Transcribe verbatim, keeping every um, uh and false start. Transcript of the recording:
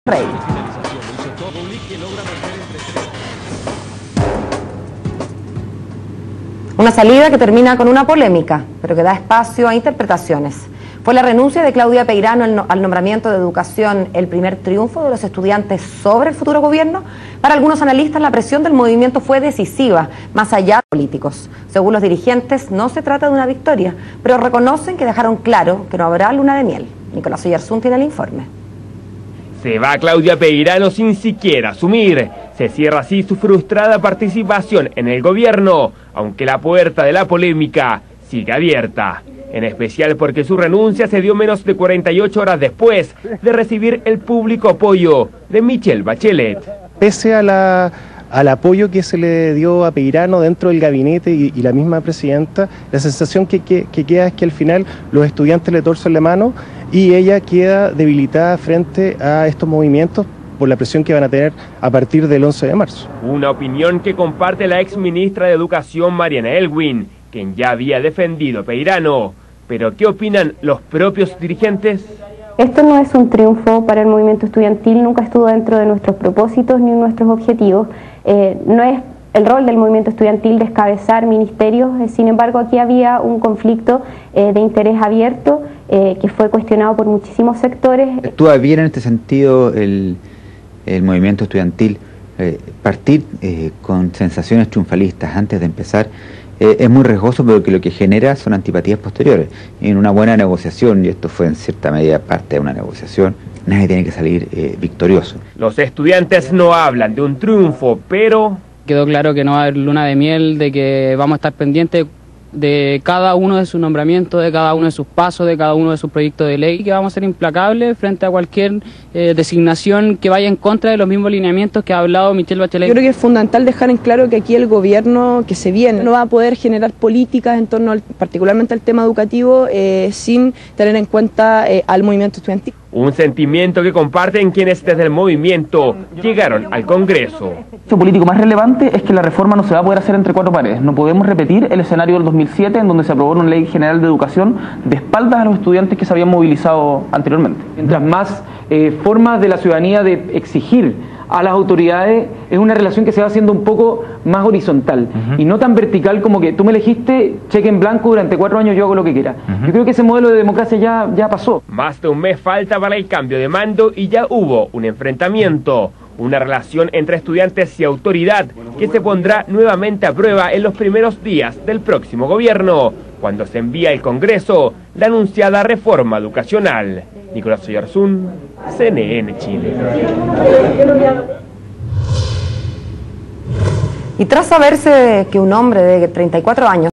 Rey. Una salida que termina con una polémica, pero que da espacio a interpretaciones. Fue la renuncia de Claudia Peirano al nombramiento de Educación el primer triunfo de los estudiantes sobre el futuro gobierno. Para algunos analistas, la presión del movimiento fue decisiva, más allá de políticos. Según los dirigentes, no se trata de una victoria, pero reconocen que dejaron claro que no habrá luna de miel. Nicolás Oyarzún tiene el informe. Se va Claudia Peirano sin siquiera asumir. Se cierra así su frustrada participación en el gobierno, aunque la puerta de la polémica sigue abierta. En especial porque su renuncia se dio menos de cuarenta y ocho horas después de recibir el público apoyo de Michelle Bachelet. Pese a la, al apoyo que se le dio a Peirano dentro del gabinete y, y la misma presidenta, la sensación que, que, que queda es que al final los estudiantes le torcen la mano y ella queda debilitada frente a estos movimientos por la presión que van a tener a partir del once de marzo. Una opinión que comparte la ex ministra de Educación Mariana Elwin, quien ya había defendido a Peirano. Pero ¿qué opinan los propios dirigentes? Esto no es un triunfo para el movimiento estudiantil, nunca estuvo dentro de nuestros propósitos ni nuestros objetivos. Eh, no es el rol del movimiento estudiantil descabezar ministerios, eh, sin embargo aquí había un conflicto eh, de interés abierto eh, que fue cuestionado por muchísimos sectores. Actúa bien en este sentido el, el movimiento estudiantil. Eh, partir eh, con sensaciones triunfalistas antes de empezar eh, es muy riesgoso, porque lo que genera son antipatías posteriores. En una buena negociación, y esto fue en cierta medida parte de una negociación, nadie tiene que salir eh, victorioso. Los estudiantes no hablan de un triunfo, pero quedó claro que no va a haber luna de miel, de que vamos a estar pendientes de cada uno de sus nombramientos, de cada uno de sus pasos, de cada uno de sus proyectos de ley, que vamos a ser implacables frente a cualquier eh, designación que vaya en contra de los mismos lineamientos que ha hablado Michelle Bachelet. Yo creo que es fundamental dejar en claro que aquí el gobierno que se viene no va a poder generar políticas en torno al, particularmente al tema educativo eh, sin tener en cuenta eh, al movimiento estudiantil. Un sentimiento que comparten quienes desde el movimiento llegaron al Congreso. El hecho político más relevante es que la reforma no se va a poder hacer entre cuatro paredes. No podemos repetir el escenario del dos mil siete, en donde se aprobó una ley general de educación de espaldas a los estudiantes que se habían movilizado anteriormente. Mientras más eh, formas de la ciudadanía de exigir a las autoridades, es una relación que se va haciendo un poco más horizontal, uh-huh, y no tan vertical como que tú me elegiste, cheque en blanco, durante cuatro años yo hago lo que quiera. Uh-huh. Yo creo que ese modelo de democracia ya, ya pasó. Más de un mes falta para el cambio de mando y ya hubo un enfrentamiento, una relación entre estudiantes y autoridad que se pondrá nuevamente a prueba en los primeros días del próximo gobierno, cuando se envía al Congreso la anunciada reforma educacional. Nicolás Oyarzún, C N N Chile. Y tras saberse que un hombre de treinta y cuatro años